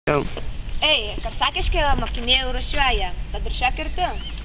Ei, karsakiški mokiniai rūšiuoja, tad ir šią kirtį.